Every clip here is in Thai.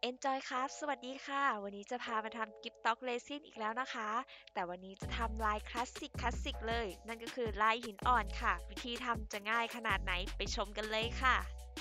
Enjoy ครับสวัสดีค่ะวันนี้จะพามาทำกิฟต์ต็อกเรซินอีกแล้วนะคะแต่วันนี้จะทำลายคลาสสิกเลยนั่นก็คือลายหินอ่อนค่ะวิธีทำจะง่ายขนาดไหนไปชมกันเลยค่ะ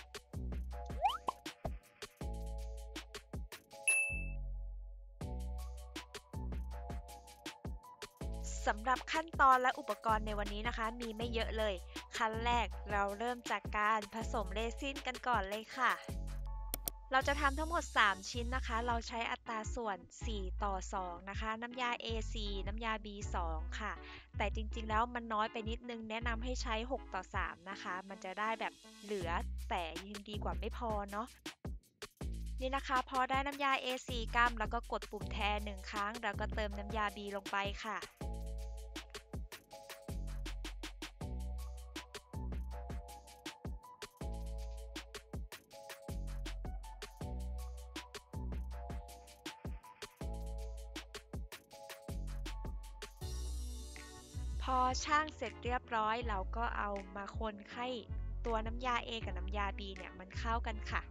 สำหรับขั้นตอนและอุปกรณ์ในวันนี้นะคะมีไม่เยอะเลยขั้นแรกเราเริ่มจากการผสมเรซินกันก่อนเลยค่ะเราจะทำทั้งหมด3ชิ้นนะคะเราใช้อัตราส่วน4:2นะคะน้ำยา A4 น้ำยา B2 ค่ะแต่จริงๆแล้วมันน้อยไปนิดนึงแนะนำให้ใช้6:3นะคะมันจะได้แบบเหลือแต่ยังดีกว่าไม่พอเนาะนี่นะคะพอได้น้ำยา A4 กรัมแล้วก็กดปุ่มแทน1ครั้งแล้วก็เติมน้ำยา B ลงไปค่ะ พอช่างเสร็จเรียบร้อยเราก็เอามาคนให้ตัวน้ำยา A กับน้ำยา B เนี่ยมันเข้ากันค่ะ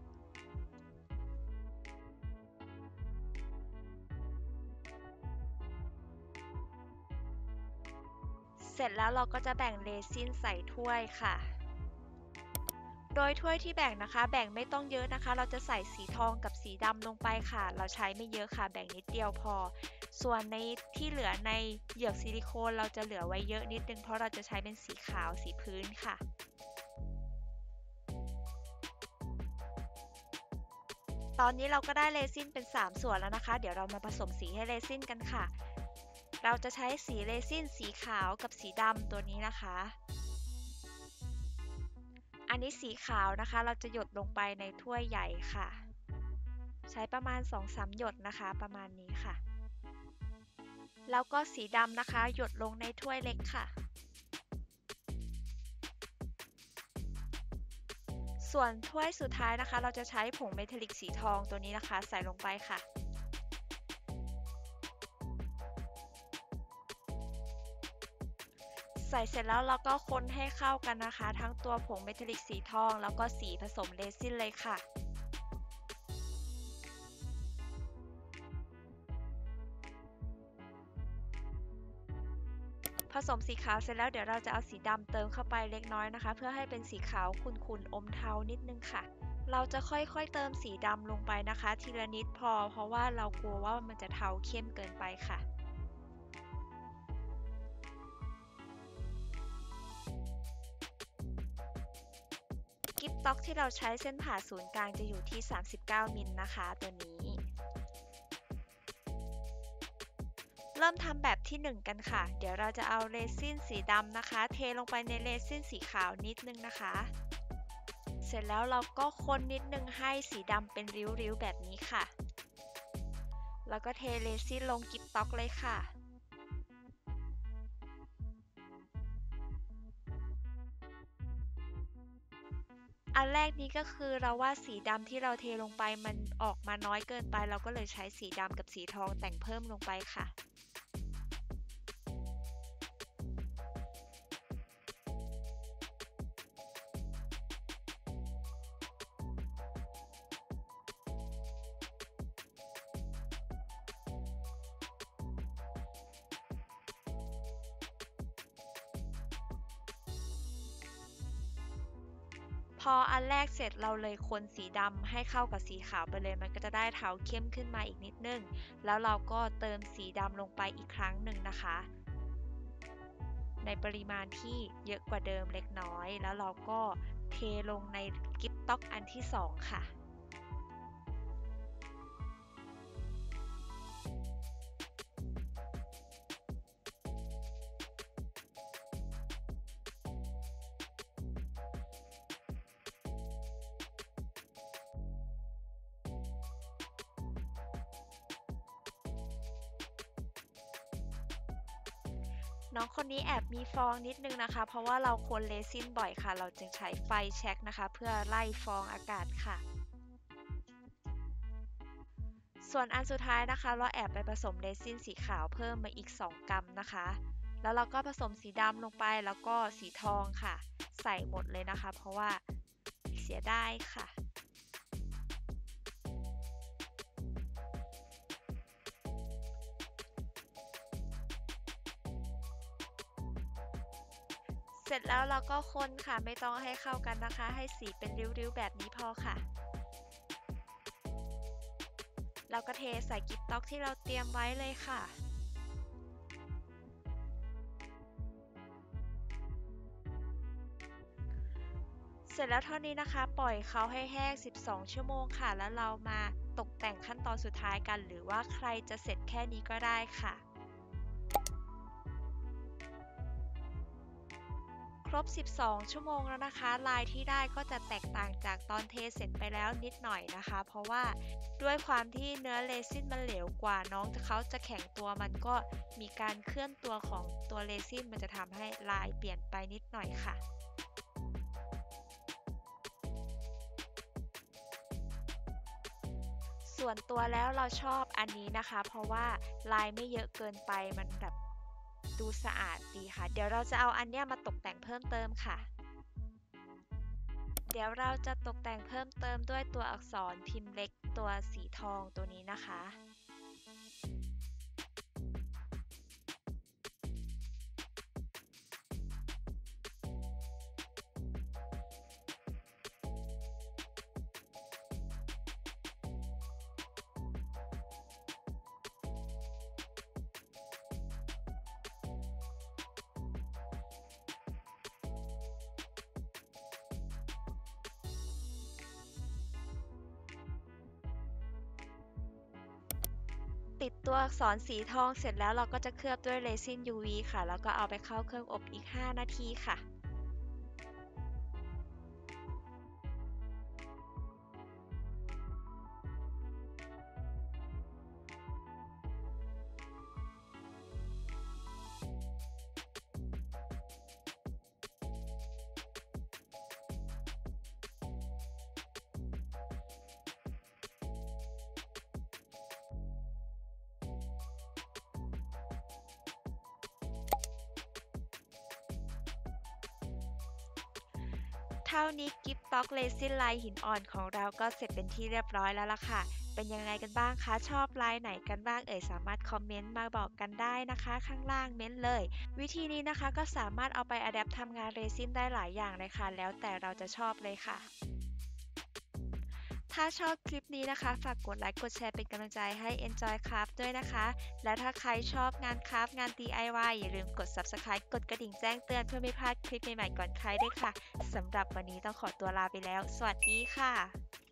เสร็จแล้วเราก็จะแบ่งเรซินใส่ถ้วยค่ะโดยถ้วยที่แบ่งนะคะแบ่งไม่ต้องเยอะนะคะเราจะใส่สีทองกับสีดำลงไปค่ะเราใช้ไม่เยอะค่ะแบ่งนิดเดียวพอส่วนในที่เหลือในเหยือกซิลิโคนเราจะเหลือไว้เยอะนิดนึงเพราะเราจะใช้เป็นสีขาวสีพื้นค่ะ ตอนนี้เราก็ได้เรซินเป็น3ส่วนแล้วนะคะเดี๋ยวเรามาผสมสีให้เรซินกันค่ะเราจะใช้สีเรซินสีขาวกับสีดำตัวนี้นะคะอันนี้สีขาวนะคะเราจะหยดลงไปในถ้วยใหญ่ค่ะใช้ประมาณ 2-3 หยดนะคะประมาณนี้ค่ะแล้วก็สีดำนะคะหยดลงในถ้วยเล็กค่ะส่วนถ้วยสุดท้ายนะคะเราจะใช้ผงเมทัลลิกสีทองตัวนี้นะคะใส่ลงไปค่ะ ใส่เสร็จแล้วเราก็คนให้เข้ากันนะคะทั้งตัวผงเมทัลลิกสีทองแล้วก็สีผสมเรซินเลยค่ะผสมสีขาวเสร็จแล้วเดี๋ยวเราจะเอาสีดำเติมเข้าไปเล็กน้อยนะคะเพื่อให้เป็นสีขาวขุ่นๆอมเทานิดนึงค่ะเราจะค่อยๆเติมสีดำลงไปนะคะทีละนิดพอเพราะว่าเรากลัวว่ามันจะเทาเข้มเกินไปค่ะกิ๊บต๊อกที่เราใช้เส้นผ่าศูนย์กลางจะอยู่ที่39มิลนะคะตัวนี้เริ่มทำแบบที่1กันค่ะเดี๋ยวเราจะเอาเรซินสีดำนะคะเทลงไปในเรซินสีขาวนิดนึงนะคะเสร็จแล้วเราก็คนนิดนึงให้สีดำเป็นริ้วๆแบบนี้ค่ะแล้วก็เทเรซินลงกิ๊บต๊อกเลยค่ะอันแรกนี้ก็คือเราว่าสีดำที่เราเทลงไปมันออกมาน้อยเกินไปเราก็เลยใช้สีดำกับสีทองแต่งเพิ่มลงไปค่ะ พออันแรกเสร็จเราเลยคนสีดำให้เข้ากับสีขาวไปเลยมันก็จะได้เทาเข้มขึ้นมาอีกนิดนึงแล้วเราก็เติมสีดำลงไปอีกครั้งหนึ่งนะคะในปริมาณที่เยอะกว่าเดิมเล็กน้อยแล้วเราก็เทลงในกิ๊บต๊อกอันที่2ค่ะ น้องคนนี้แอบมีฟองนิดนึงนะคะเพราะว่าเราคนเรซินบ่อยค่ะเราจึงใช้ไฟแช็กนะคะเพื่อไล่ฟองอากาศค่ะส่วนอันสุดท้ายนะคะเราแอบไปผสมเรซินสีขาวเพิ่มมาอีก2กรัมนะคะแล้วเราก็ผสมสีดำลงไปแล้วก็สีทองค่ะใส่หมดเลยนะคะเพราะว่าเสียดายค่ะเสร็จแล้วเราก็คนค่ะไม่ต้องให้เข้ากันนะคะให้สีเป็นริ้วๆแบบนี้พอค่ะเราก็เทใส่กิ๊บต๊อกที่เราเตรียมไว้เลยค่ะเสร็จแล้วเท่านี้นะคะปล่อยเขาให้แห้ง12 ชั่วโมงค่ะแล้วเรามาตกแต่งขั้นตอนสุดท้ายกันหรือว่าใครจะเสร็จแค่นี้ก็ได้ค่ะครบ12 ชั่วโมงแล้วนะคะลายที่ได้ก็จะแตกต่างจากตอนเทเสร็จไปแล้วนิดหน่อยนะคะเพราะว่าด้วยความที่เนื้อเรซินมันเหลวกว่าน้องเขาจะแข็งตัวมันก็มีการเคลื่อนตัวของตัวเรซินมันจะทำให้ลายเปลี่ยนไปนิดหน่อยค่ะส่วนตัวแล้วเราชอบอันนี้นะคะเพราะว่าลายไม่เยอะเกินไปมันแบบดูสะอาดดีค่ะเดี๋ยวเราจะเอาอันเนี้ยมาตกแต่งเพิ่มเติมค่ะเดี๋ยวเราจะตกแต่งเพิ่มเติมด้วยตัวอักษรพิมพ์เล็กตัวสีทองตัวนี้นะคะติดตัวอักษรสีทองเสร็จแล้วเราก็จะเคลือบด้วยเรซิน UV ค่ะแล้วก็เอาไปเข้าเครื่องอบอีก5 นาทีค่ะเท่านี้กิฟต์บ็อกเรซินลายหินอ่อนของเราก็เสร็จเป็นที่เรียบร้อยแล้วล่ะค่ะเป็นยังไงกันบ้างคะชอบลายไหนกันบ้างสามารถคอมเมนต์มาบอกกันได้นะคะข้างล่างเม้นเลยวิธีนี้นะคะก็สามารถเอาไปอะแดปทำงานเรซินได้หลายอย่างเลยค่ะแล้วแต่เราจะชอบเลยค่ะถ้าชอบคลิปนี้นะคะฝากกดไลค์กดแชร์เป็นกำลังใจให้ Enjoy Craft ด้วยนะคะและถ้าใครชอบงานคราฟต์งาน DIY อย่าลืมกด Subscribe กดกระดิ่งแจ้งเตือนเพื่อไม่พลาดคลิปใหม่ๆก่อนใครด้วยค่ะสำหรับวันนี้ต้องขอตัวลาไปแล้วสวัสดีค่ะ